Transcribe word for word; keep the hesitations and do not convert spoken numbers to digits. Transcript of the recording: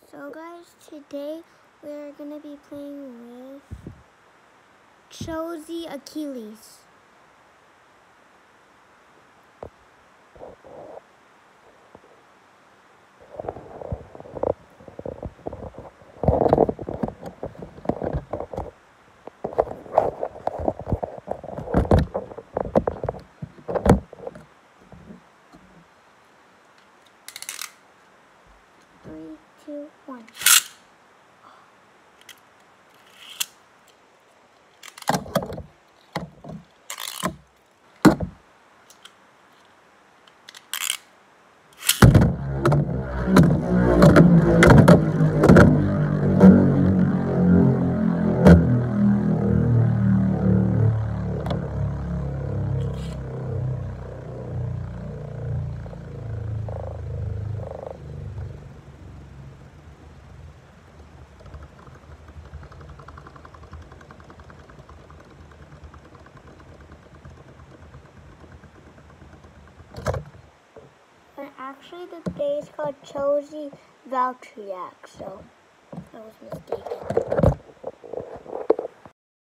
So guys, today we're gonna be playing with Cho-z-veltryek. Three, two, one. And actually the day is called Cho-z-veltryek, so I was mistaken.